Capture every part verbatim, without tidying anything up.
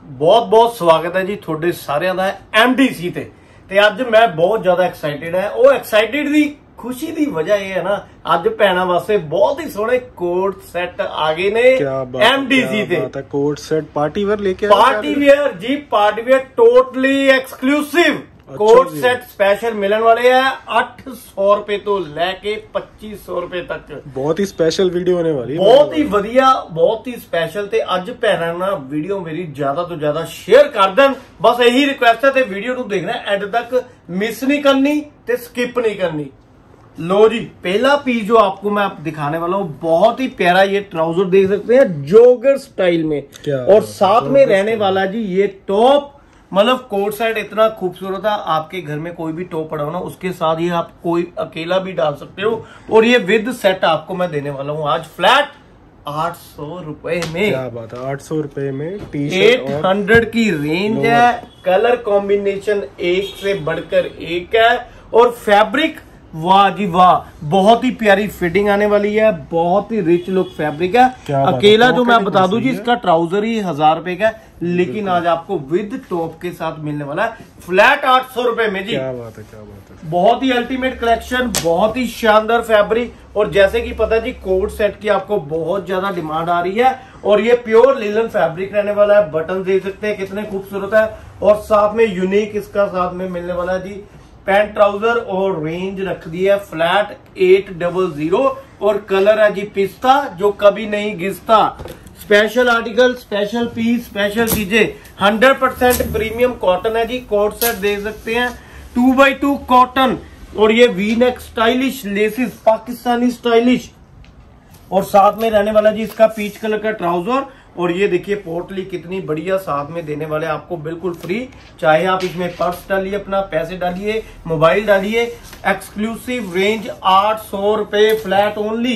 बहुत बहुत स्वागत है जी थोड़े सारिਆਂ ਦਾ एमडीसी ਤੇ ਤੇ ਅੱਜ ਮੈਂ ਬਹੁਤ ਜ਼ਿਆਦਾ ਐਕਸਾਈਟਿਡ ਹੈ। ਉਹ ਐਕਸਾਈਟਿਡ ਦੀ खुशी ਦੀ ਵਜ੍ਹਾ ਇਹ ਹੈ ਨਾ, ਅੱਜ ਭੈਣਾਂ ਵਾਸਤੇ ਬਹੁਤ ਹੀ ਸੋਹਣੇ ਕੋਟ ਸੈੱਟ ਆ ਗਏ ਨੇ एमडीसी ਤੇ। कोट सेट पार्टी वेयर लेके पार्टी वेयर जी, party wear totally exclusive coat set special मिलने वाले हैं आठ सौ रुपए तो लेके पच्चीस सौ रुपए तक। बहुत ही स्पेशल वीडियो होने वाली है, बहुत ही वधिया, बहुत ही स्पेशल। ते अज भैणां ना वीडियो मेरी ज्यादा तो ज्यादा शेयर कर देन, बस यही रिक्वेस्ट है। ते वीडियो नू देखना एंड तक, मिस नहीं करनी ते स्किप नहीं करनी। लो जी, पहला पीस जो आपको मैं दिखाने वाला हूँ, बहुत ही प्यारा ये ट्राउजर देख सकते हैं जॉगर स्टाइल में, और साथ में रहने वाला जी ये टॉप। मतलब कोट सेट इतना खूबसूरत है, आपके घर में कोई भी टॉप पड़ा हो ना, उसके साथ ये आप कोई अकेला भी डाल सकते हो। और ये विद सेट आपको मैं देने वाला हूँ आज फ्लैट आठ सौ रुपए में। क्या बात है, आठ सौ रुपए में टी शर्ट एट हंड्रेड की रेंज है। कलर कॉम्बिनेशन एक से बढ़कर एक है, और फैब्रिक वाह जी वाह, बहुत ही प्यारी फिटिंग आने वाली है, बहुत ही रिच लुक फैब्रिक है। अकेला जो मैं बता दूं जी, इसका ट्राउजर ही हजार रुपए का, लेकिन आज आपको विद टॉप के साथ मिलने वाला है फ्लैट आठ सौ रुपए में जी। क्या बात है, क्या बात है। बहुत ही अल्टीमेट कलेक्शन, बहुत ही शानदार फैब्रिक। और जैसे कि पता जी, कोट सेट की आपको बहुत ज्यादा डिमांड आ रही है, और ये प्योर लिनन फैब्रिक रहने वाला है। बटन देख सकते हैं कितने खूबसूरत है, और साथ में यूनिक इसका साथ में मिलने वाला है जी पैंट ट्राउजर। और रेंज रख दी है फ्लैट एट डबल जीरो, और कलर है जी पिस्ता, जो कभी नहीं घिसता। Special article, special piece, special चीजें, हंड्रेड परसेंट प्रीमियम कॉटन है जी। कोट सेट देख सकते हैं टू बाई टू कॉटन, और ये V neck stylish laces, Pakistani stylish. और साथ में रहने वाला जी इसका पीच कलर का ट्राउजर। और ये देखिए पोटली कितनी बढ़िया साथ में देने वाले आपको, बिल्कुल फ्री। चाहे आप इसमें पर्स डालिए, अपना पैसे डालिए, मोबाइल डालिए। एक्सक्लूसिव रेंज आठ सौ रुपए फ्लैट ओनली।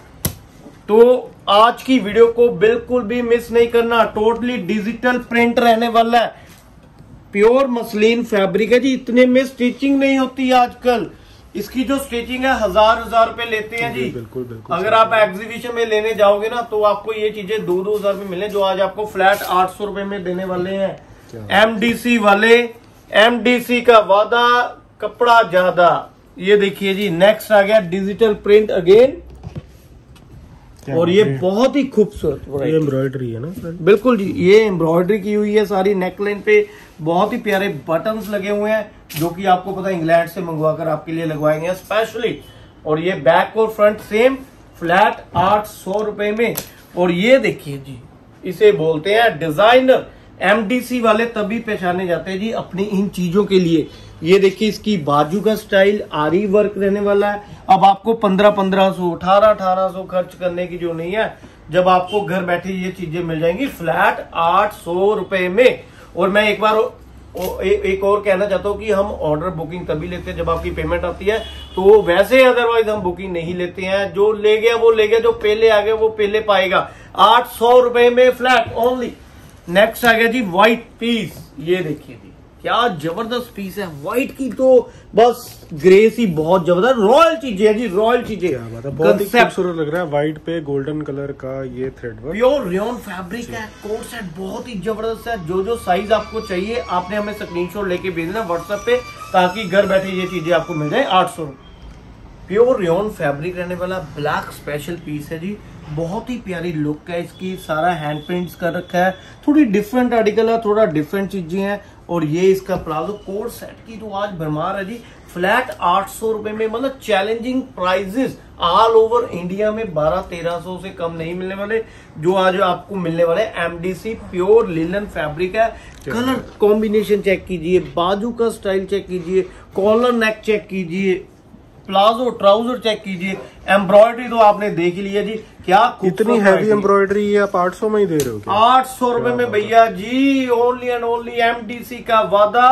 तो आज की वीडियो को बिल्कुल भी मिस नहीं करना। टोटली डिजिटल प्रिंट रहने वाला है, प्योर मसलिन फैब्रिक है जी। इतने में स्टिचिंग नहीं होती आजकल, इसकी जो स्टिचिंग है हजार हजार रुपए लेते हैं जी। बिल्कुल बिल्कुल। अगर आप एग्जीबिशन में लेने जाओगे ना, तो आपको ये चीजें दो दो हजार में मिले, जो आज आपको फ्लैट आठ सौ रुपए में देने वाले हैं एमडीसी वाले। एमडीसी का वादा, कपड़ा ज्यादा। ये देखिए जी, नेक्स्ट आ गया डिजिटल प्रिंट अगेन, और ये बहुत ही खूबसूरत एम्ब्रॉयडरी है ना, बिल्कुल जी। ये एम्ब्रॉयडरी की हुई है सारी नेकलाइन पे, बहुत ही प्यारे बटन्स लगे हुए हैं, जो कि आपको पता है इंग्लैंड से मंगवाकर आपके लिए लगवाएंगे स्पेशली। और ये बैक और फ्रंट सेम फ्लैट आठ सौ रुपए में। और ये देखिए जी, इसे बोलते हैं डिजाइनर। एमडीसी वाले तभी पहचाने जाते हैं जी अपनी इन चीजों के लिए। ये देखिए, इसकी बाजू का स्टाइल आरी वर्क रहने वाला है। अब आपको पंद्रह पंद्रह सौ अठारह अठारह सौ खर्च करने की जो नहीं है, जब आपको घर बैठे ये चीजें मिल जाएंगी फ्लैट आठ सौ रुपए में। और मैं एक बार ए, एक और कहना चाहता हूँ कि हम ऑर्डर बुकिंग तभी लेते हैं जब आपकी पेमेंट आती है। तो वैसे अदरवाइज हम बुकिंग नहीं लेते हैं। जो ले गया वो ले गया, जो पहले आ गया वो पहले पाएगा। आठ सौ रुपए में फ्लैट ओनली। नेक्स्ट आ गया जी व्हाइट पीस। ये देखिए जी, क्या जबरदस्त पीस है। व्हाइट की तो बस ग्रेस ही बहुत जबरदस्त, रॉयल चीजें है जी, रॉयल चीजें। बहुत ही खूबसूरत लग रहा है, व्हाइट पे गोल्डन कलर का ये thread work, pure rayon fabric है। कोट सेट बहुत ही जबरदस्त है। जो जो साइज आपको चाहिए, आपने हमें स्क्रीनशॉट लेके भेजना व्हाट्सएप पे, ताकि घर बैठे ये चीजें आपको मिल जाए आठ सौ। प्योर रेयन फैब्रिक रहने वाला ब्लैक स्पेशल पीस है जी। बहुत ही प्यारी लुक है इसकी, सारा हैंड प्रिंट्स कर रखा है। थोड़ी डिफरेंट आर्टिकल है, थोड़ा डिफरेंट चीजें हैं। और ये इसका प्लाजो। कोट सेट की तो आज भरमार है जी, फ्लैट आठ सौ रुपए में। मतलब challenging prices all over India में बारह तेरह सौ से कम नहीं मिलने वाले, जो आज आपको मिलने वाले। एमडीसी प्योर लिनन फैब्रिक है। कलर कॉम्बिनेशन चेक कीजिए, बाजू का स्टाइल चेक कीजिए, कॉलर नेक चेक कीजिए, प्लाजो ट्राउजर चेक कीजिए। एम्ब्रॉयडरी तो आपने देख लिया जी, क्या इतनी हैवी एम्ब्रॉयडरी है। आप आठ सौ में ही दे रहे हो? आठ सौ रुपए में भैया जी, ओनली एंड ओनली। एमडीसी का वादा,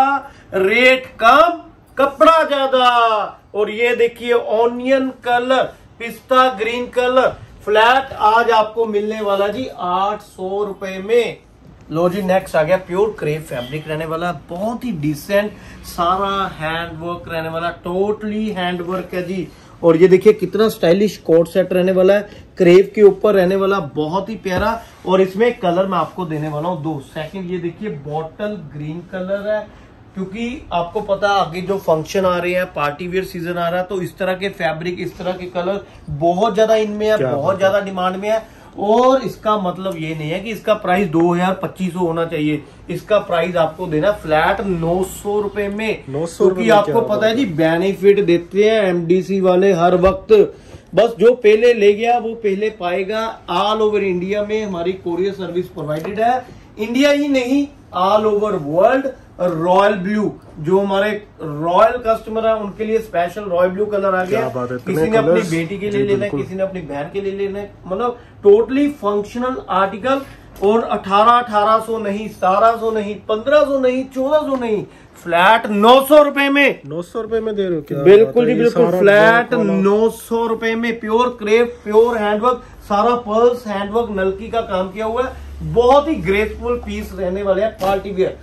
रेट कम, कपड़ा ज्यादा। और ये देखिए ऑनियन कलर, पिस्ता ग्रीन कलर, फ्लैट आज आपको मिलने वाला जी आठ सौ रुपए में। लो जी, नेक्स्ट आ गया प्योर क्रेप फैब्रिक रहने वाला, बहुत ही डिसेंट, सारा हैंड वर्क रहने वाला, टोटली हैंड वर्क है जी। और ये देखिए कितना स्टाइलिश कोट सेट रहने वाला है, क्रेप के ऊपर रहने वाला, बहुत ही प्यारा। और इसमें कलर मैं आपको देने वाला हूँ दो। सेकंड ये देखिए बॉटल ग्रीन कलर है, क्योंकि आपको पता है आगे जो फंक्शन आ रहे हैं, पार्टी वेयर सीजन आ रहा है, तो इस तरह के फैब्रिक, इस तरह के कलर बहुत ज्यादा इनमें है, बहुत ज्यादा डिमांड में है। और इसका मतलब ये नहीं है कि इसका प्राइस दो हजार पच्चीस सौ होना चाहिए, इसका प्राइस आपको देना फ्लैट नौ सौ रुपए में। नौ सौ क्योंकि आपको पता है जी बेनिफिट देते हैं एमडीसी वाले हर वक्त। बस जो पहले ले गया वो पहले पाएगा। ऑल ओवर इंडिया में हमारी कोरियर सर्विस प्रोवाइडेड है, इंडिया ही नहीं all over world. Royal blue जो हमारे रॉयल कस्टमर है उनके लिए स्पेशल रॉयल ब्लू कलर आ गया। किसी ने अपनी बेटी के लिए लेना है, किसी ने अपनी बहन के लिए लेना है, मतलब टोटली फंक्शनल आर्टिकल। और अठारह अठारह सौ नहीं, सतारह सौ नहीं, पंद्रह सौ नहीं, चौदह सौ नहीं, फ्लैट नौ सौ रुपए में। नौ सौ रुपए में दे रहे हो क्या? बिल्कुल जी बिल्कुल, फ्लैट नौ सौ रुपए में। प्योर क्रेप, प्योर हैंडवर्क, सारा पर्ल्स हैंडवर्क, नलकी का काम किया हुआ है, बहुत ही ग्रेसफुल पीस रहने वाले हैं पार्टी वियर।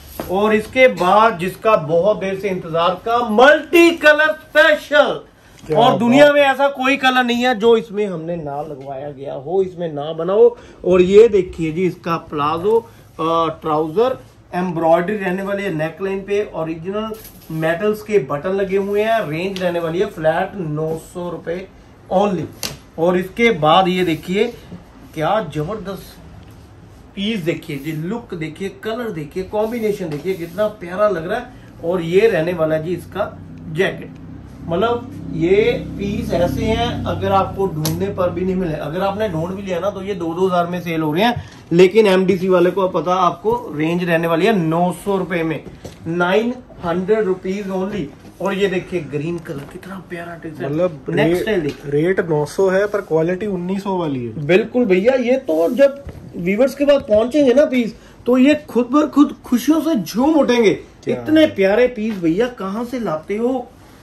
और इसके बाद जिसका बहुत देर से इंतजार का मल्टी कलर स्पेशल, और दुनिया में ऐसा कोई कलर नहीं है जो इसमें हमने ना लगवाया गया हो, इसमें ना बना हो। और ये देखिए जी इसका प्लाजो ट्राउजर एम्ब्रॉयडरी रहने वाली है, नेकलाइन पे ओरिजिनल मेटल्स के बटन लगे हुए हैं। रेंज रहने वाली है फ्लैट नौ सौ रुपए ओनली। और इसके बाद ये देखिए क्या जबरदस्त पीस, देखिए जी लुक देखिए, कलर देखिए, कॉम्बिनेशन देखिए कितना प्यारा लग रहा है। और ये रहने वाला जी इसका जैकेट, मतलब ये पीस ऐसे हैं अगर आपको ढूंढने पर भी नहीं मिले, अगर आपने ढूंढ भी लिया ना तो ये दो दो हजार में सेल हो रहे हैं। लेकिन एमडीसी वाले को पता आपको रेंज रहने वाली है नौ सौ रुपए में, नाइन हंड्रेड रुपीज ओनली। और ये देखिए ग्रीन कलर कितना प्यारा डिजाइन, मतलब नेक्स्ट स्टाइल देखिए। रेट नौ सौ है पर क्वालिटी उन्नीस सौ वाली है। बिल्कुल भैया, ये तो जब व्यूवर्स के पास पहुंचेंगे ना पीस तो ये खुद ब खुद खुशियों से झूम उठेंगे। इतने प्यारे पीस भैया कहां से लाते हो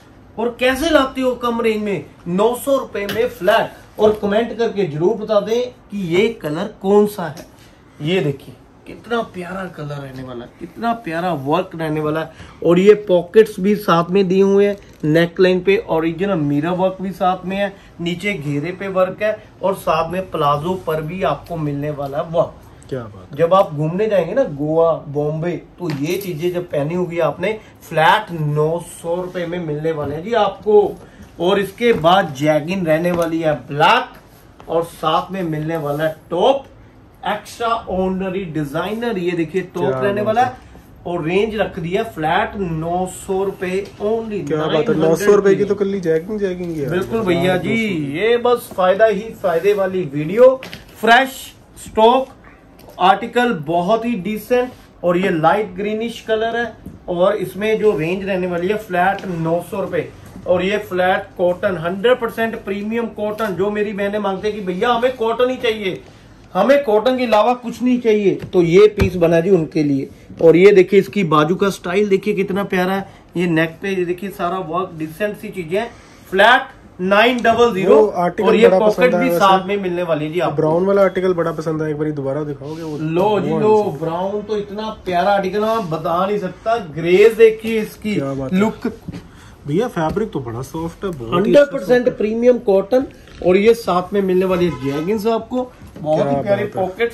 और कैसे लाते हो कम रेंज में, नौ सौ रुपए में फ्लैट। और कमेंट करके जरूर बता दें कि ये कलर कौन सा है। ये देखिए कितना प्यारा कलर रहने वाला है, कितना प्यारा वर्क रहने वाला है। और ये पॉकेट्स भी साथ में दिए हुए हैं, नेकलाइन पे ओरिजिनल मिरर वर्क भी साथ में है, नीचे घेरे पे वर्क है, और साथ में प्लाजो पर भी आपको मिलने वाला वर्क। क्या बात है। जब आप घूमने जाएंगे ना गोवा, बॉम्बे, तो ये चीजें जब पहनी होगी आपने, फ्लैट नौ सौ रुपए में मिलने वाले हैं जी आपको। और इसके बाद जैगिन रहने वाली है ब्लैक, और साथ में मिलने वाला है टॉप एक्स्ट्रा ऑर्डिनरी डिजाइनर। ये देखिए टॉप रहने वाला है, और रेंज रख दिया फ्लैट नौ सौ रुपए ओनली। क्या बात है, नौ सौ रुपए की तो कल जैगिंग जैगिंग है। बिल्कुल भैया जी, ये बस फायदा ही फायदे वाली वीडियो। फ्रेश स्टॉक आर्टिकल, बहुत ही डिसेंट। और ये लाइट ग्रीनिश कलर है, और इसमें जो रेंज रहने वाली है फ्लैट नौ सौ रुपए। और ये flat cotton, hundred percent premium cotton. जो मेरी बहनें मांगते हैं कि भैया हमें कॉटन ही चाहिए, हमें कॉटन के अलावा कुछ नहीं चाहिए, तो ये पीस बना जी उनके लिए। और ये देखिए इसकी बाजू का स्टाइल देखिए कितना प्यारा है। ये नेक पे ये देखिए सारा वर्क, डिसेंट सी चीजें। Flat nine double zero. और ये पॉकेट भी साथ में मिलने वाली है जी आपको। ब्राउन वाला आर्टिकल बड़ा पसंद है, एक बार दोबारा दिखाओगे वो? लो जी लो, ब्राउन तो इतना प्यारा आर्टिकल मैं बता नहीं सकता। ग्रेज देखिए इसकी लुक भैया, फैब्रिक तो बड़ा सॉफ्ट है, हंड्रेड परसेंट प्रीमियम कॉटन। और ये साथ में मिलने वाली जैगिंग्स आपको, बहुत ही प्यारे पॉकेट्स।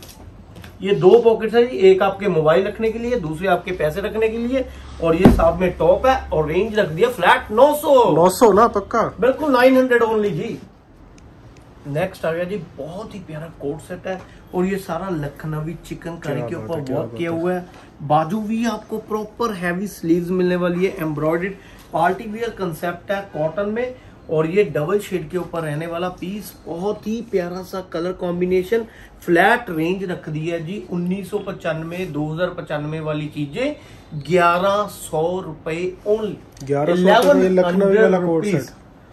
ये दो पॉकेट्स है, एक आपके मोबाइल रखने के लिए, दूसरे आपके पैसे रखने के लिए। और ये साथ में टॉप है, और रेंज रख दिया फ्लैट नौ सौ। नौ सौ ना पक्का? बिल्कुल नाइन हंड्रेड ओनली जी। नेक्स्ट आ गया जी, बहुत ही प्यारा कोट सेट है, और ये सारा लखनवी चिकनकारी के ऊपर वर्क किया हुआ है। बाजू भी आपको प्रॉपर हैवी स्लीव्स मिलने वाली है, एम्ब्रॉयडर्ड पार्टी वियर कंसेप्ट है कॉटन में। और ये डबल शेड के ऊपर रहने वाला पीस, बहुत ही प्यारा सा कलर कॉम्बिनेशन। फ्लैट रेंज रख दी है जी उन्नीस सौ पचानवे, दो हजार पचानवे वाली चीजें ग्यारह सौ रुपए ओनली। ग्यारह सौ लखनवी वाला कोट सेट।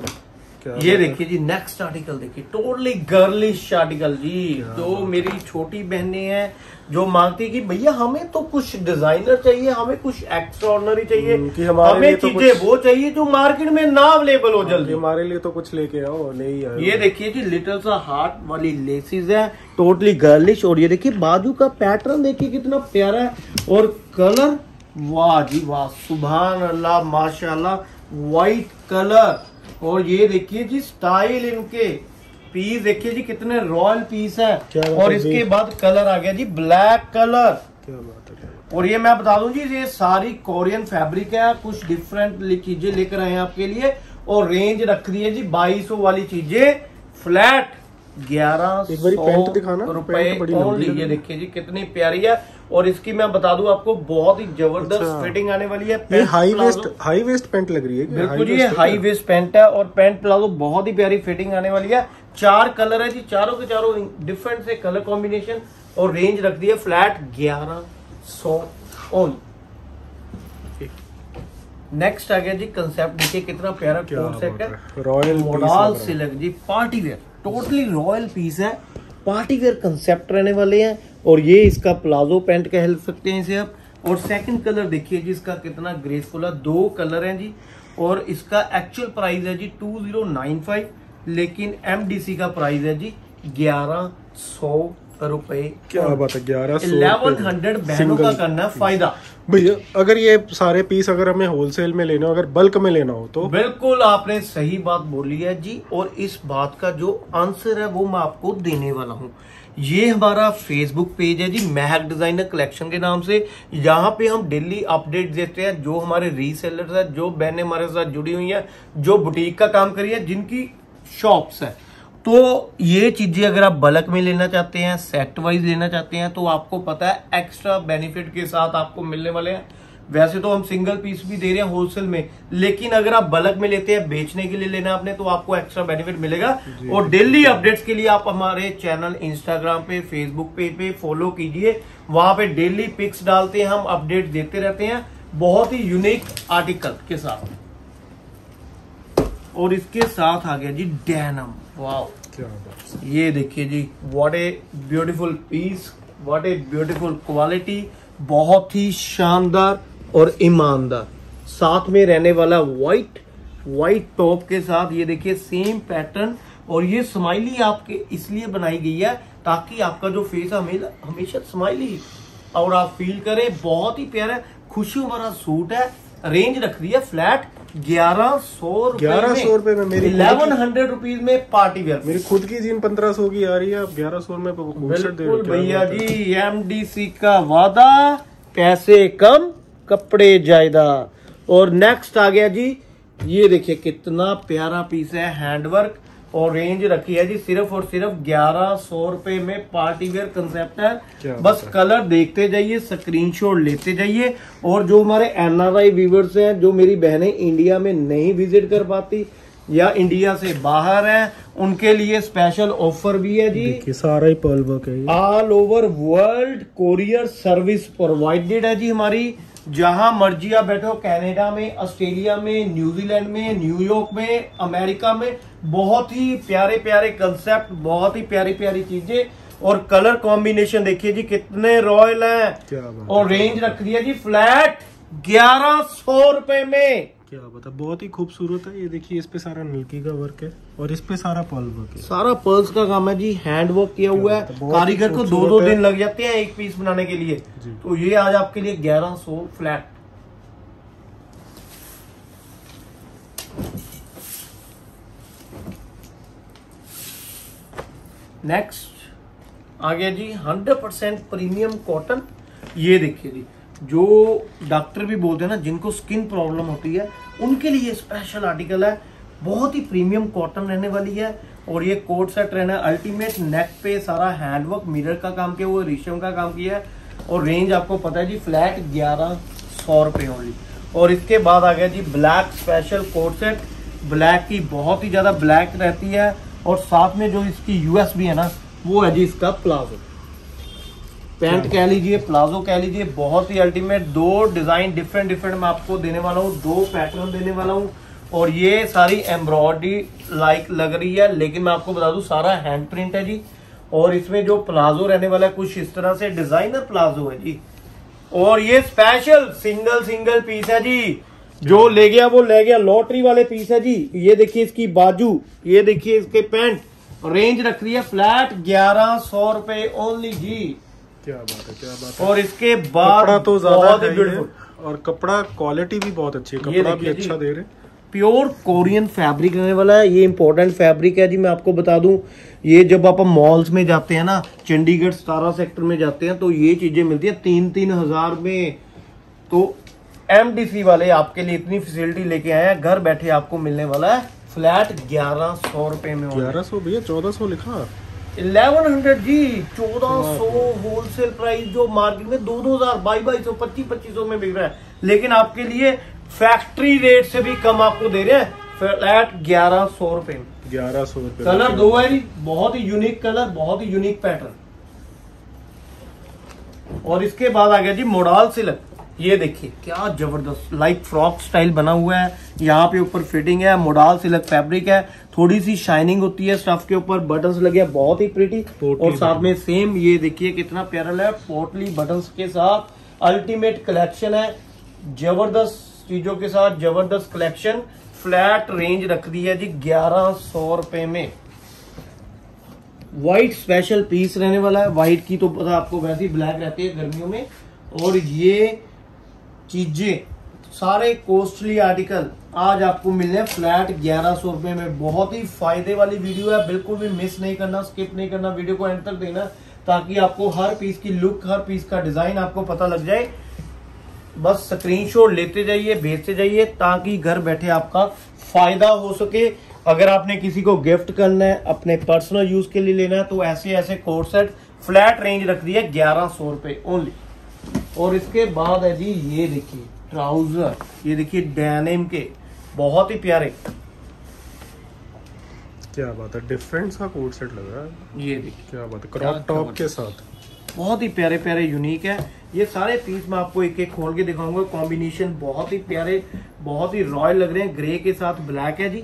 ये देखिए जी नेक्स्ट आर्टिकल देखिए, टोटली गर्लिश आर्टिकल जी। जो मेरी छोटी बहनें हैं जो मांगती है कि भैया हमें तो कुछ डिजाइनर चाहिए, हमें कुछ एक्स्ट्राऑर्डिनरी चाहिए, कि हमें तो चीजें वो चाहिए जो मार्केट में ना अवेलेबल हो जल्दी। हमारे लिए तो कुछ लेके आओ, नहीं आए। ये देखिए जी लिटिल सा हार्ट वाली लेसिस है, टोटली गर्लिश। और ये देखिए बाजू का पैटर्न देखिए कितना प्यारा है, और कलर वाह जी वाह, सुभान अल्लाह माशाल्लाह। व्हाइट कलर, और ये देखिए जी स्टाइल इनके पीस देखिए जी कितने रॉयल पीस है। और इसके बाद कलर आ गया जी ब्लैक कलर। क्या बात है, क्या बात। और ये मैं बता दूं जी ये सारी कोरियन फैब्रिक है, कुछ डिफरेंट चीजें लेकर आए हैं आपके लिए। और रेंज रख दी है जी बाईस सौ वाली चीजें फ्लैट ग्यारह सौ रुपए ओनली। ये देखिए जी कितनी प्यारी है। और इसकी मैं बता दूं आपको बहुत ही जबरदस्त अच्छा। फिटिंग आने वाली है। ये high waist high waist pant लग रही है। बिल्कुल ये हाई वेस्ट पैंट है और पैंट प्लाजो बहुत ही प्यारी फिटिंग आने वाली है। चार कलर है जी, चारों के चारों डिफरेंट से कलर कॉम्बिनेशन। और रेंज रख दी है फ्लैट ग्यारह सौ ओनली। नेक्स्ट आ गया जी कंसेप्ट, देखिए कितना प्यारा कोट सेट है। रॉयल मॉडल सिल्क जी party wear, totally royal piece है। पार्टी वेयर कंसेप्ट रहने वाले हैं। और ये इसका प्लाजो पैंट कह सकते हैं इसे आप। और सेकंड कलर देखिए जी इसका कितना ग्रेसफुल है, दो कलर हैं जी। और इसका एक्चुअल प्राइस है जी टू जीरो नाइन फाइव, लेकिन एमडीसी का प्राइस है जी ग्यारह सौ रुपए। क्या बात है, ग्यारह सौ इलेवन हंड्रेड बहनों का करना फायदा। भैया अगर ये सारे पीस अगर हमें होलसेल में लेना हो, अगर बल्क में लेना हो तो? बिल्कुल आपने सही बात बोली है जी। और इस बात का जो आंसर है वो मैं आपको देने वाला हूँ। ये हमारा फेसबुक पेज है जी महक डिजाइनर कलेक्शन के नाम से। यहाँ पे हम डेली अपडेट देते हैं। जो हमारे रीसेलर्स है, जो बहनें हमारे साथ जुड़ी हुई है, जो बुटीक का काम करी है, जिनकी शॉप्स है, तो ये चीजें अगर आप बल्क में लेना चाहते हैं, सेट वाइज लेना चाहते हैं, तो आपको पता है एक्स्ट्रा बेनिफिट के साथ आपको मिलने वाले हैं। वैसे तो हम सिंगल पीस भी दे रहे हैं होलसेल में, लेकिन अगर आप बल्क में लेते हैं, बेचने के लिए लेना आपने, तो आपको एक्स्ट्रा बेनिफिट मिलेगा। और डेली अपडेट्स के लिए आप हमारे चैनल इंस्टाग्राम पे, फेसबुक पेज पे फॉलो कीजिए। वहां पे डेली पिक्स डालते हैं, हम अपडेट देते रहते हैं बहुत ही यूनिक आर्टिकल के साथ। और इसके साथ आ गया जी डेनिम। वाओ, ये देखिए जी what a beautiful piece, what a beautiful quality, बहुत ही शानदार और ईमानदार। साथ में रहने वाला व्हाइट व्हाइट टॉप के साथ ये देखिए सेम पैटर्न। और ये स्माइली आपके इसलिए बनाई गई है ताकि आपका जो फेस है हमेशा स्माइली और आप फील करें। बहुत ही प्यारा खुशियों भरा सूट है। रेंज रख दी है फ्लैट ग्यारह सौ ग्यारह सौ रुपए में मेरी इलेवन हंड्रेड रुपीज में पार्टी वेयर। मेरी खुद की जीन पंद्रह सौ की आ रही है, आप ग्यारह सौ में बिल्कुल भैया जी। एमडीसी का वादा, पैसे कम कपड़े ज्यादा। और नेक्स्ट आ गया जी, ये देखिए कितना प्यारा पीस है, हैंडवर्क। और रेंज रखी है जी सिर्फ और सिर्फ ग्यारह सौ रुपए में। पार्टी वेयर कंसेप्ट है। बस कलर देखते जाइए, स्क्रीनशॉट लेते जाइए। और जो हमारे एनआरआई व्यूअर्स हैं, जो मेरी बहनें इंडिया में नहीं विजिट कर पाती या इंडिया से बाहर हैं, उनके लिए स्पेशल ऑफर भी है जी। देखिए सारा ही पर्ल वर्क है। All over world courier service provided है जी हमारी। जहां मर्जी आप बैठो, कनाडा में, ऑस्ट्रेलिया में, न्यूजीलैंड में, न्यूयॉर्क में, अमेरिका में। बहुत ही प्यारे प्यारे कंसेप्ट, बहुत ही प्यारी प्यारी चीजें। और कलर कॉम्बिनेशन देखिए जी कितने रॉयल हैं। और रेंज रख दिया जी फ्लैट ग्यारह सौ रुपए में। क्या बता, बहुत ही खूबसूरत है। ये देखिए इस पे सारा नलकी का वर्क है और इस पे सारा पर्ल वर्क है। सारा पर्ल्स का काम है जी, हैंड वर्क किया हुआ है। कारीगर को दो दो दिन लग जाते हैं एक पीस बनाने के लिए। तो ये आज आपके लिए ग्यारह सौ फ्लैट। नेक्स्ट आ गया जी हंड्रेड परसेंट प्रीमियम कॉटन। ये देखिए जी, जो डॉक्टर भी बोलते हैं ना, जिनको स्किन प्रॉब्लम होती है, उनके लिए स्पेशल आर्टिकल है। बहुत ही प्रीमियम कॉटन रहने वाली है। और ये कोट सेट रहना है अल्टीमेट। नेक पे सारा हैंडवर्क, मिरर का काम किया हुआ, रेशम का काम किया है। और रेंज आपको पता है जी फ्लैट ग्यारह सौ रुपए ओनली। और इसके बाद आ गया जी black special coat set. Black की बहुत ही ज्यादा ब्लैक रहती है। और साथ में जो इसकी यूएस भी है ना, वो है जी इसका प्लाजो पैंट कह लीजिए, प्लाजो कह लीजिए। बहुत ही अल्टीमेट। दो डिजाइन डिफरेंट डिफरेंट मैं आपको देने वाला हूँ, दो पैटर्न देने वाला हूँ। और ये सारी एम्ब्रॉयडरी लाइक लग रही है, लेकिन मैं आपको बता दूं सारा हैंड प्रिंट है जी। और इसमें जो प्लाजो रहने वाला है कुछ इस तरह से डिजाइनर प्लाजो है जी। और ये स्पेशल सिंगल सिंगल पीस है जी। जो ले गया वो ले गया, लॉटरी वाले पीस है जी। ये देखिए इसकी बाजू, ये देखिए इसके पैंट। रेंज रख रही है फ्लैट ग्यारह सौ रुपए ओनली जी। क्या बात है, क्या बात है। और इसके बाद कपड़ा तो ज्यादा है और कपड़ा क्वालिटी भी बहुत अच्छी है, कपड़ा भी अच्छा दे रहे। प्योर कोरियन फैब्रिक रहने वाला है। ये इंपॉर्टेंट फैब्रिक है जी। मैं आपको बता दूं, ये जब आप मॉल्स में जाते हैं ना, चंडीगढ़ सतारा सेक्टर में जाते हैं, तो ये चीजें मिलती है तीन तीन हजार में। तो एमडीसी वाले आपके लिए इतनी फैसिलिटी लेके आए हैं, घर बैठे आपको मिलने वाला है फ्लैट ग्यारह सौ रुपए में। ग्यारह सौ भैया, चौदह सौ लिखा, इलेवन हंड्रेड जी, चौदह सौ होलसेल प्राइस जो मार्केट में दो दो हजार बाईस बाईस सौ पच्चीस पच्चीस सौ में बिक रहा है, लेकिन आपके लिए फैक्ट्री रेट से भी कम आपको दे रहे हैं फ्लैट ग्यारह सौ रुपए में। ग्यारह सौ रुपए। कलर दो है जी, बहुत ही यूनिक कलर, बहुत ही यूनिक पैटर्न। और इसके बाद आ गया जी मोडाल सिल्क। ये देखिए क्या जबरदस्त लाइक फ्रॉक स्टाइल बना हुआ है, यहाँ पे ऊपर फिटिंग है, मोडाल सिल्क फैब्रिक है, थोड़ी सी शाइनिंग होती है स्टफ के ऊपर, बटन्स लगे हैं बहुत ही प्रिटी, और साथ में सेम ये देखिए कितना प्यारा है पोटली बटन्स के साथ। अल्टीमेट कलेक्शन है, जबरदस्त चीजों के साथ जबरदस्त कलेक्शन। फ्लैट रेंज रख दी है जी ग्यारह सौ रुपए में। व्हाइट स्पेशल पीस रहने वाला है, व्हाइट की तो पता आपको वैसे ही ब्लैक रहती है गर्मियों में। और ये चीजें सारे कॉस्टली आर्टिकल आज आपको मिलने हैं फ्लैट ग्यारह सौ रुपए में। बहुत ही फायदे वाली वीडियो है, बिल्कुल भी मिस नहीं करना, स्किप नहीं करना, वीडियो को एंड तक देना, ताकि आपको हर पीस की लुक, हर पीस का डिजाइन आपको पता लग जाए। बस स्क्रीनशॉट लेते जाइए, भेजते जाइए, ताकि घर बैठे आपका फायदा हो सके। अगर आपने किसी को गिफ्ट करना है, अपने पर्सनल यूज के लिए लेना है, तो ऐसे ऐसे कोट सेट फ्लैट रेंज रख दी है ग्यारह सौ रुपए ओनली। और इसके बाद है जी ये देखिए ट्राउजर, ये देखिए डेनिम के बहुत ही प्यारे, क्या बात है, डिफरेंट सा कोट सेट लग रहा है। ये देखिए क्या बात है, क्रॉप टॉप के साथ बहुत ही प्यारे प्यारे यूनिक है। ये सारे पीस मैं आपको एक एक खोल के दिखाऊंगा, कॉम्बिनेशन बहुत ही प्यारे, बहुत ही रॉयल लग रहे हैं। ग्रे के साथ ब्लैक है जी,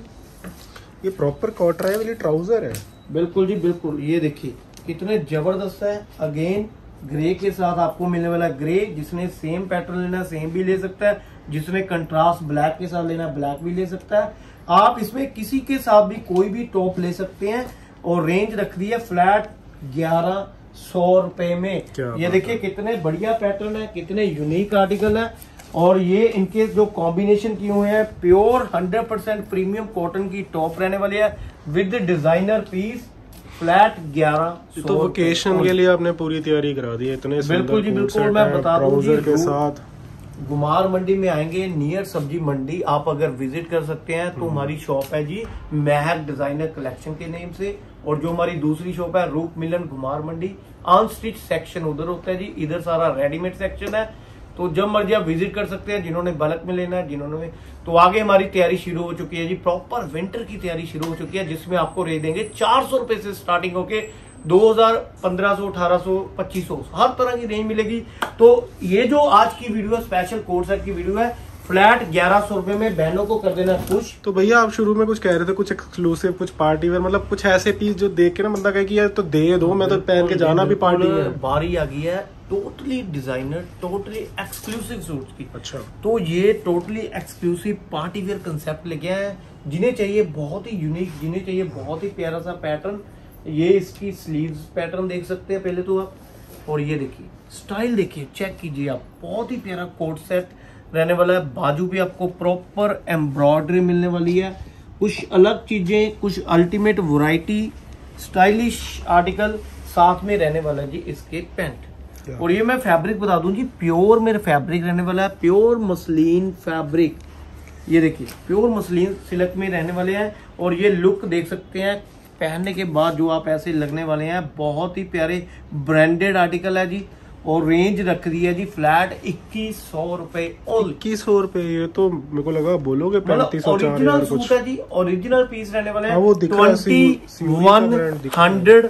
ये प्रॉपर कॉटराई वाली ट्राउजर है। बिल्कुल जी बिल्कुल। ये देखिए कितने जबरदस्त है। अगेन ग्रे के साथ आपको मिलने वाला ग्रे, जिसने सेम पैटर्न लेना है सेम भी ले सकता है, जिसने कंट्रास्ट ब्लैक के साथ लेना है ब्लैक भी ले सकता है। आप इसमें किसी के साथ भी कोई भी टॉप ले सकते हैं। और रेंज रख दी है फ्लैट ग्यारह सौ रुपए में। ये देखिए कितने बढ़िया पैटर्न है, कितने यूनिक आर्टिकल है। और ये इनके जो कॉम्बिनेशन किए हुए हैं, pure hundred percent premium cotton की टॉप रहने वाली है विद डिजाइनर पीस, फ्लैट ग्यारह। तो वेकेशन के लिए आपने पूरी तैयारी करा दी है, इतने बिल्कुल जी बिल्कुल। मैं बता दूं जी के साथ गुमार मंडी में आएंगे, नियर सब्जी मंडी आप अगर विजिट कर सकते हैं, तो हमारी शॉप है जी महक डिजाइनर कलेक्शन के नेम से। और जो हमारी दूसरी शॉप है रूप मिलन गुमार मंडी, अनस्टिच सेक्शन उधर होता है जी, इधर सारा रेडीमेड सेक्शन है। तो जब मर्जी आप विजिट कर सकते हैं, जिन्होंने बल्क में लेना है, जिन्होंने। तो आगे हमारी तैयारी शुरू हो चुकी है जी, प्रॉपर विंटर की तैयारी शुरू हो चुकी है, जिसमें आपको रेट देंगे चार सौ रुपए से स्टार्टिंग होके दो हजार, पंद्रह सौ, अठारह सौ, पच्चीस सौ, हर तरह की रेंज मिलेगी। तो ये जो आज की वीडियो है स्पेशल कोट सेट की वीडियो है, फ्लैट ग्यारह सौ रुपए में, बहनों को कर देना खुश। तो भैया आप शुरू में कुछ कह रहे थे, कुछ एक्सक्लूसिव, कुछ पार्टी वेयर, मतलब कुछ ऐसे पीस जो देख के ना बंदा कहे कि यार तो दे दो, मैं तो पहन के जाना भी पार्टी में। बारी आ गई है totally designer, totally exclusive suits की। अच्छा, तो ये totally exclusive party wear concept लेके आए हैं। जिन्हें चाहिए बहुत ही यूनिक, जिन्हें चाहिए बहुत ही प्यारा सा पैटर्न। ये इसकी स्लीव्स पैटर्न देख सकते हैं पहले तो आप, और ये देखिए स्टाइल देखिए, चेक कीजिए आप, बहुत ही प्यारा कोट सेट रहने वाला है। बाजू भी आपको प्रॉपर एम्ब्रॉयडरी मिलने वाली है, कुछ अलग चीजें, कुछ अल्टीमेट वैरायटी, स्टाइलिश आर्टिकल साथ में रहने वाला है जी इसके पैंट। और ये मैं फैब्रिक बता दूं जी, प्योर मेरा फैब्रिक रहने वाला है, प्योर मसलिन फैब्रिक। ये देखिए प्योर मसलिन सिल्क में रहने वाले हैं। और ये लुक देख सकते हैं पहनने के बाद जो आप ऐसे लगने वाले हैं, बहुत ही प्यारे ब्रांडेड आर्टिकल है जी। और रेंज रख दी है जी फ्लैट इक्कीस सौ रुपए। इक्कीस सौ रुपए, ये तो मेरे को लगा बोलोगे पैंतीस सौ। ओरिजिनल सूट है जी, ओरिजिनल पीस रहने वाले हैं, वो twenty one hundred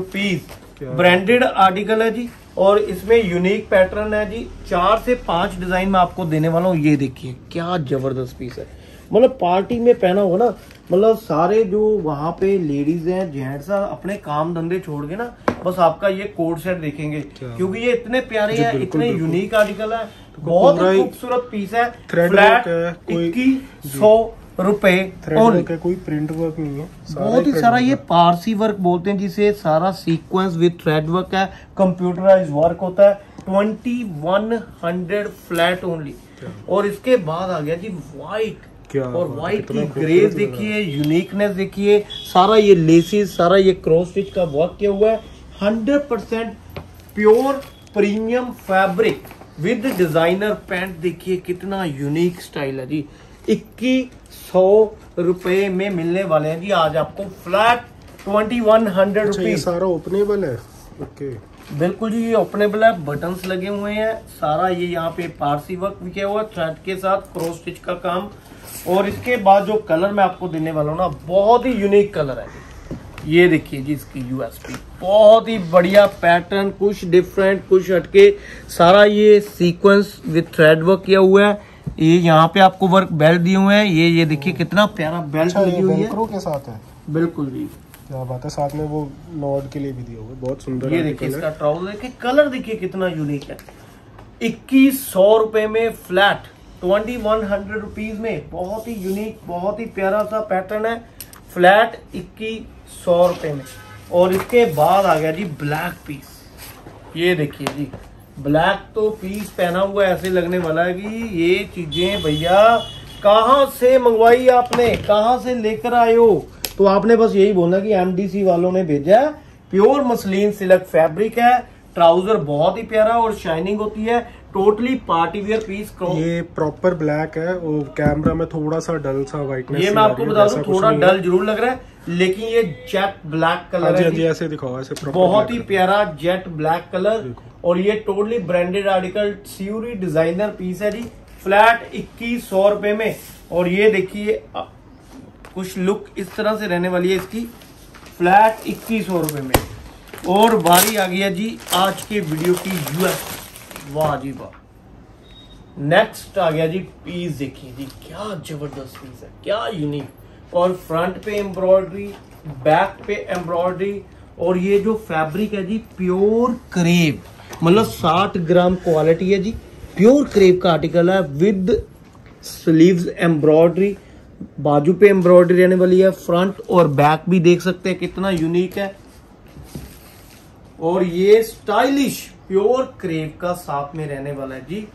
rupees branded article है जी। और इसमें यूनिक पैटर्न है जी, चार से पांच डिजाइन में आपको देने वाला हूँ। ये देखिए क्या जबरदस्त पीस है, मतलब पार्टी में पहना हो ना, मतलब सारे जो वहां पे लेडीज हैं, जेंट्स अपने काम धंधे छोड़ के ना बस आपका ये कोट सेट देखेंगे, क्योंकि ये इतने प्यारे हैं, इतने यूनिक आर्टिकल है, बहुत ही खूबसूरत पीस है। फ्लैट इक्कीस सौ रुपए, कोई प्रिंट वर्क नहीं है, बहुत ही सारा ये पारसी वर्क बोलते हैं जिसे, सारा सीक्वेंस विद थ्रेड वर्क है, कंप्यूटराइज वर्क होता है। Twenty one hundred flat only. और इसके बाद आ गया जी व्हाइट, क्या और बात है, व्हाइट कितना की खूबसूरत ग्रेस लग रहा है। देखिए, यूनिकनेस देखिए, सारा ये लेसिस, सारा ये क्रॉस स्टिच का वर्क किया हुआ है। Hundred percent pure premium fabric with designer pant. देखिए कितना यूनिक स्टाइल है जी। इक्कीस सौ रुपए में मिलने वाले हैं जी आज आपको फ्लैट ट्वेंटी वन हंड्रेड अच्छा, ये रुपीज। सारा ओपनेबल है? ओके, बिल्कुल जी, ये ओपनेबल है, बटन्स लगे हुए हैं, सारा ये यहाँ पे पारसी वर्क भी किया हुआ है, थ्रेड के साथ क्रॉस स्टिच का काम। और इसके बाद जो कलर मैं आपको देने वाला हूँ ना, बहुत ही यूनिक कलर है। ये देखिए जी इसकी यूएसपी, बहुत ही बढ़िया पैटर्न, कुछ डिफरेंट कुछ हटके, सारा ये सीक्वेंस विद थ्रेड वर्क किया हुआ है। ये यहाँ पे आपको वर्क बेल्ट दिए हुए हैं, ये ये देखिए कितना प्यारा बेल्ट लगी हुई है, वेलक्रो के साथ है। बिल्कुल जी, क्या बात है, साथ में वो नॉड के लिए भी दिया हुआ है, बहुत सुंदर। ये देखिए इसका ट्राउजर देखिए, कलर देखिए कितना यूनिक है। इक्कीस सौ रुपए में flat twenty one hundred rupees में, बहुत ही यूनिक, बहुत ही प्यारा सा पैटर्न है, फ्लैट इक्कीस सौ रुपए में। और इसके बाद आ गया जी ब्लैक पीस। ये देखिए जी, ब्लैक तो पीस पहना हुआ ऐसे लगने वाला है कि ये चीजें भैया कहाँ से मंगवाई आपने, कहाँ से लेकर आए हो। तो आपने बस यही बोलना कि एमडीसी वालों ने भेजा है। प्योर मसलिन सिल्क फैब्रिक है, ट्राउजर बहुत ही प्यारा और शाइनिंग होती है, टोटली पार्टी वेयर पीस। ये प्रॉपर ब्लैक है और कैमरा में थोड़ा सा डल सा व्हाइटनेस, ये मैं आपको बता दूं थोड़ा डल जरूर लग रहा है, लेकिन ये जेट ब्लैक कलर है जी, ऐसे दिखाओ, ऐसे प्रॉपर बहुत ही प्यारा जेट ब्लैक कलर। और ये टोटली ब्रांडेड आर्टिकल, सीयूरी डिजाइनर पीस है जी, फ्लैट इक्कीस सौ रुपए में। और ये देखिए कुछ लुक इस तरह से रहने वाली है इसकी, फ्लैट इक्कीस सौ रुपए में। और बारी आ गया जी आज के वीडियो की यूएस, वाह जी वाह। नेक्स्ट आ गया जी पीस, देखिए जी क्या जबरदस्त पीस है, क्या यूनिक। और फ्रंट पे एम्ब्रॉयडरी, बैक पे एम्ब्रॉयडरी, और ये जो फैब्रिक है जी प्योर क्रेप, मतलब साठ ग्राम क्वालिटी है जी, प्योर क्रेप का आर्टिकल है विद स्लीव्स एम्ब्रॉयडरी, बाजू पे एम्ब्रॉयडरी रहने वाली है, फ्रंट और बैक भी देख सकते हैं कितना यूनिक है। और ये स्टाइलिश प्योर क्रेप का साथ में रहने वाला है जी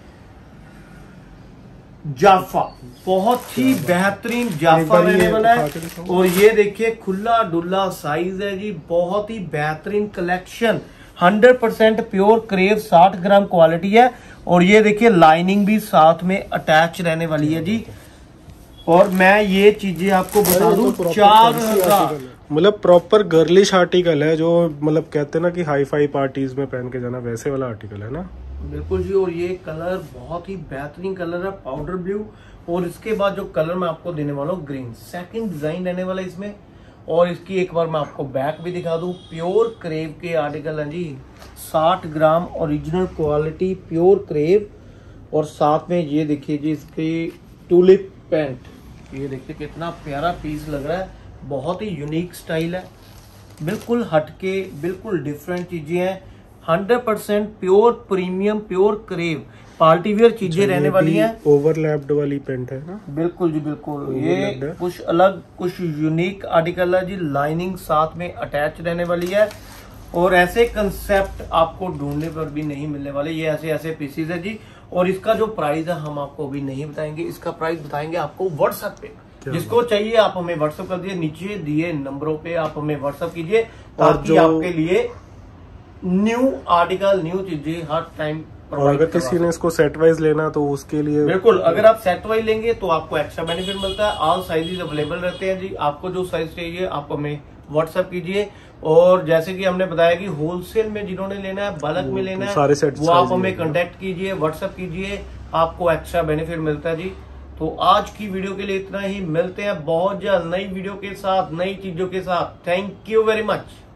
जाफा, बहुत ही बेहतरीन जाफा रहने वाला है। और ये देखिए खुला डुल्ला साइज है जी, बहुत ही बेहतरीन collection, hundred percent pure crepe, साठ ग्राम क्वालिटी है। और ये देखिए लाइनिंग भी साथ में अटैच रहने वाली है जी। और मैं ये चीजें आपको बता दूं, चार हजार मतलब प्रॉपर गर्लिश आर्टिकल है, जो मतलब कहते हैं ना कि हाई फाई पार्टीज में पहन के जाना, वैसे वाला आर्टिकल है ना। बिल्कुल जी। और ये कलर बहुत ही बेहतरीन कलर है, पाउडर ब्लू। और इसके बाद जो कलर मैं आपको देने वाला हूँ ग्रीन, सेकंड डिजाइन रहने वाला है इसमें। और इसकी एक बार मैं आपको बैक भी दिखा दूं, प्योर क्रेव के आर्टिकल है जी, साठ gram original quality pure crepe. और साथ में ये देखिए जी इसकी टूलिप पैंट, ये देखिए कितना प्यारा पीस लग रहा है, बहुत ही यूनिक स्टाइल है, बिल्कुल हटके, बिल्कुल डिफरेंट चीजें हैं, hundred percent pure premium pure crepe party wear चीजें रहने वाली हैं। ओवरलैप्ड वाली पेंट है ना। बिल्कुल जी बिल्कुल, ये कुछ अलग कुछ यूनिक आर्टिकल है जी, लाइनिंग साथ में अटैच रहने वाली है। और ऐसे कंसेप्ट आपको ढूंढने पर भी नहीं मिलने वाले, ये ऐसे ऐसे पीसीज है जी। और इसका जो प्राइस है हम आपको अभी नहीं बताएंगे, इसका प्राइस बताएंगे आपको व्हाट्सएप पे। जिसको चाहिए आप हमें व्हाट्सएप कर दिए, नीचे दिए नंबरों पे आप हमें व्हाट्सएप कीजिए, ताकि आपके लिए न्यू आर्टिकल, न्यू चीजें हर टाइम। और अगर किसी ने इसको सेट वाइज लेना तो उसके लिए बिल्कुल, अगर आप सेट वाइज लेंगे तो आपको एक्स्ट्रा बेनिफिट मिलता है। ऑल साइजेस अवेलेबल रहते हैं जी, आपको जो साइज चाहिए आप हमें व्हाट्सएप कीजिए। और जैसे कि हमने बताया कि होलसेल में जिन्होंने लेना है, बल्क में लेना है, सारे सेट वो आप हमें कांटेक्ट कीजिए, व्हाट्सएप कीजिए, आपको एक्स्ट्रा बेनिफिट मिलता है जी। तो आज की वीडियो के लिए इतना ही, मिलते हैं बहुत जल्द नई वीडियो के साथ, नई चीजों के साथ। Thank you very much.